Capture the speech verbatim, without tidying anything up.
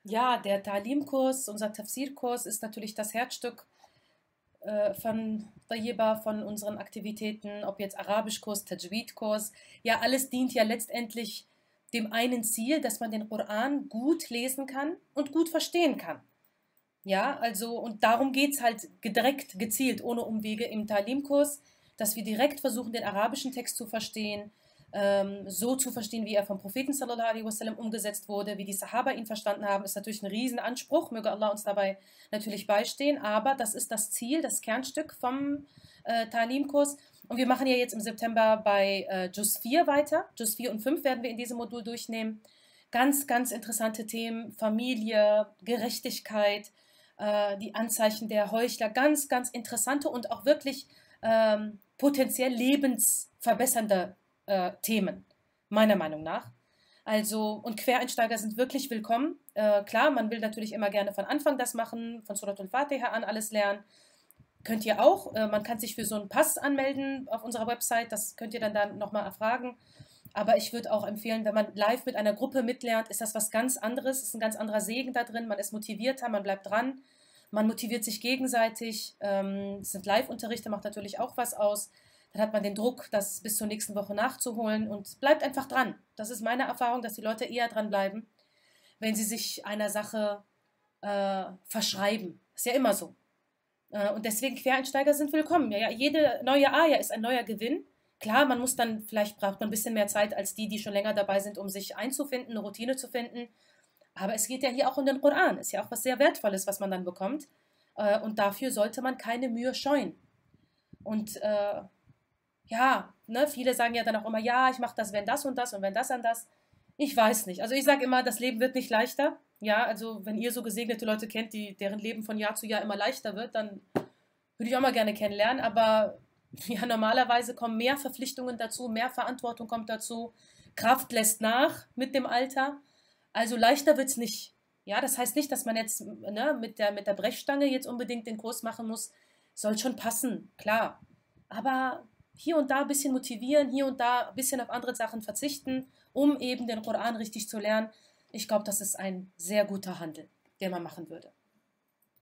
Ja, der Ta'lim-Kurs, unser Tafsir-Kurs ist natürlich das Herzstück äh, von Tayyiba, von unseren Aktivitäten, ob jetzt Arabischkurs, Tajweed-Kurs. Ja, alles dient ja letztendlich dem einen Ziel, dass man den Koran gut lesen kann und gut verstehen kann. Ja, also und darum geht es halt direkt, gezielt, ohne Umwege im Talim-Kurs, dass wir direkt versuchen, den arabischen Text zu verstehen, ähm, so zu verstehen, wie er vom Propheten sallallahu alaihi wasallam umgesetzt wurde, wie die Sahaba ihn verstanden haben, ist natürlich ein Riesenanspruch, möge Allah uns dabei natürlich beistehen, aber das ist das Ziel, das Kernstück vom äh, Talim-Kurs. Und wir machen ja jetzt im September bei äh, Juz vier weiter, Juz vier und fünf werden wir in diesem Modul durchnehmen. Ganz, ganz interessante Themen, Familie, Gerechtigkeit, äh, die Anzeichen der Heuchler, ganz, ganz interessante und auch wirklich ähm, potenziell lebensverbessernde äh, Themen, meiner Meinung nach. Also, und Quereinsteiger sind wirklich willkommen. Äh, klar, man will natürlich immer gerne von Anfang das machen, von Surat al-Fatiha an alles lernen. Könnt ihr auch. Äh, man kann sich für so einen Pass anmelden auf unserer Website, das könnt ihr dann, dann nochmal erfragen. Aber ich würde auch empfehlen, wenn man live mit einer Gruppe mitlernt, ist das was ganz anderes, ist ein ganz anderer Segen da drin, man ist motivierter, man bleibt dran, man motiviert sich gegenseitig, ähm, es sind Live-Unterrichte, macht natürlich auch was aus, dann hat man den Druck, das bis zur nächsten Woche nachzuholen und bleibt einfach dran. Das ist meine Erfahrung, dass die Leute eher dran bleiben, wenn sie sich einer Sache äh, verschreiben. Ist ja immer so. Äh, und deswegen Quereinsteiger sind willkommen. Ja, ja, jede neue Aja ist ein neuer Gewinn. Klar, man muss dann, vielleicht braucht man ein bisschen mehr Zeit als die, die schon länger dabei sind, um sich einzufinden, eine Routine zu finden. Aber es geht ja hier auch um den Koran. Ist ja auch was sehr Wertvolles, was man dann bekommt. Äh, und dafür sollte man keine Mühe scheuen. Und äh, ja, ne, viele sagen ja dann auch immer, ja, ich mache das, wenn das und das und wenn das und das. Ich weiß nicht. Also ich sage immer, das Leben wird nicht leichter. Ja, also wenn ihr so gesegnete Leute kennt, die, deren Leben von Jahr zu Jahr immer leichter wird, dann würde ich auch mal gerne kennenlernen. Aber ja, normalerweise kommen mehr Verpflichtungen dazu, mehr Verantwortung kommt dazu. Kraft lässt nach mit dem Alter. Also leichter wird es nicht. Ja, das heißt nicht, dass man jetzt ne, mit der, mit der Brechstange jetzt unbedingt den Kurs machen muss. Soll schon passen, klar. Aber hier und da ein bisschen motivieren, hier und da ein bisschen auf andere Sachen verzichten, um eben den Koran richtig zu lernen. Ich glaube, das ist ein sehr guter Handel, den man machen würde.